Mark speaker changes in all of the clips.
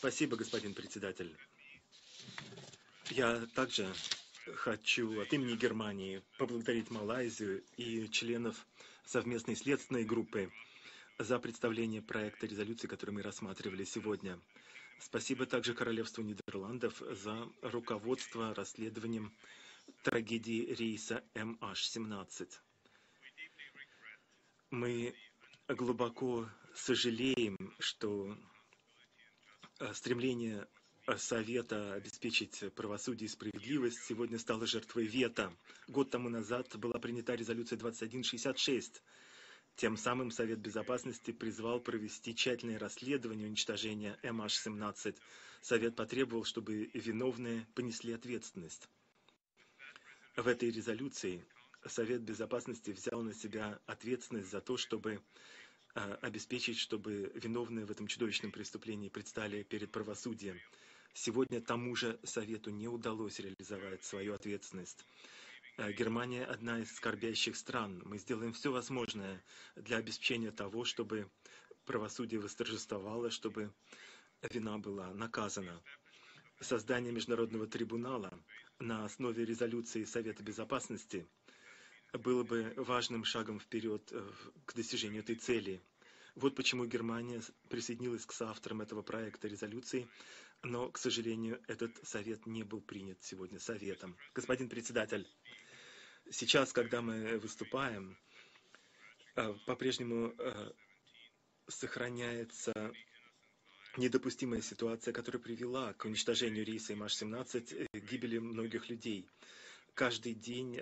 Speaker 1: Спасибо, господин председатель. Я также хочу от имени Германии поблагодарить Малайзию и членов совместной следственной группы за представление проекта резолюции, который мы рассматривали сегодня. Спасибо также Королевству Нидерландов за руководство расследованием трагедии рейса MH17. Мы глубоко сожалеем, что стремление Совета обеспечить правосудие и справедливость сегодня стало жертвой вето. Год тому назад была принята резолюция 2166. Тем самым Совет Безопасности призвал провести тщательное расследование уничтожения MH17. Совет потребовал, чтобы виновные понесли ответственность. В этой резолюции Совет Безопасности взял на себя ответственность за то, чтобы обеспечить, чтобы виновные в этом чудовищном преступлении предстали перед правосудием. Сегодня тому же Совету не удалось реализовать свою ответственность. Германия одна из скорбящих стран. Мы сделаем все возможное для обеспечения того, чтобы правосудие восторжествовало, чтобы вина была наказана. Создание Международного трибунала на основе резолюции Совета Безопасности было бы важным шагом вперед к достижению этой цели. Вот почему Германия присоединилась к соавторам этого проекта резолюции, но, к сожалению, этот совет не был принят сегодня Советом. Господин председатель, сейчас, когда мы выступаем, по-прежнему сохраняется недопустимая ситуация, которая привела к уничтожению рейса MH17, гибели многих людей. Каждый день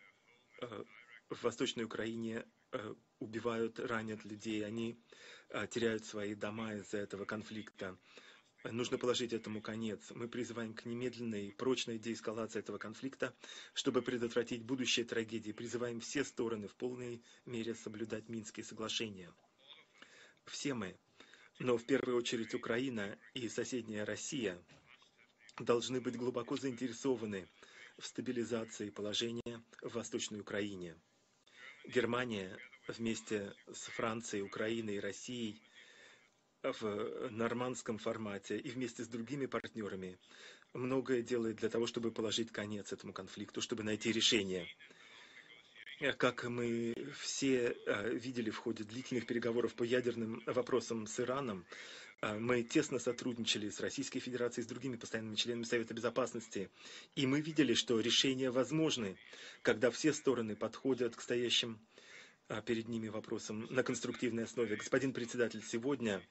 Speaker 1: в Восточной Украине убивают, ранят людей, они теряют свои дома из-за этого конфликта. Нужно положить этому конец. Мы призываем к немедленной, прочной деэскалации этого конфликта, чтобы предотвратить будущие трагедии. Призываем все стороны в полной мере соблюдать Минские соглашения. Все мы, но в первую очередь Украина и соседняя Россия, должны быть глубоко заинтересованы в стабилизации положения в Восточной Украине. Германия вместе с Францией, Украиной и Россией в нормандском формате и вместе с другими партнерами многое делает для того, чтобы положить конец этому конфликту, чтобы найти решение. Как мы все видели в ходе длительных переговоров по ядерным вопросам с Ираном, мы тесно сотрудничали с Российской Федерацией, с другими постоянными членами Совета Безопасности. И мы видели, что решения возможны, когда все стороны подходят к стоящим перед ними вопросам на конструктивной основе. Господин председатель, сегодня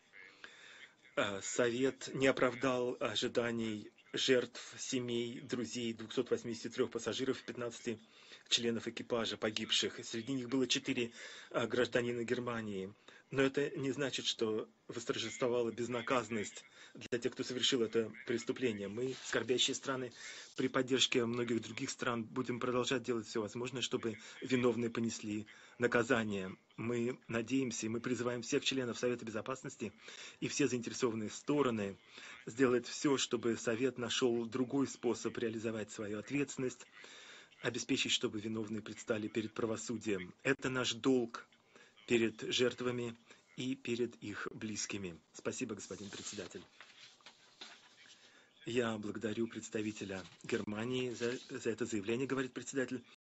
Speaker 1: Совет не оправдал ожиданий жертв, семей, друзей 283 пассажиров и 15 членов экипажа погибших. Среди них было 4 гражданина Германии. Но это не значит, что восторжествовала безнаказанность для тех, кто совершил это преступление. Мы, скорбящие страны, при поддержке многих других стран, будем продолжать делать все возможное, чтобы виновные понесли наказание. Мы надеемся и мы призываем всех членов Совета Безопасности и все заинтересованные стороны сделать все, чтобы Совет нашел другой способ реализовать свою ответственность, обеспечить, чтобы виновные предстали перед правосудием. Это наш долг перед жертвами и перед их близкими. Спасибо, господин председатель. Я благодарю представителя Германии за это заявление, говорит председатель.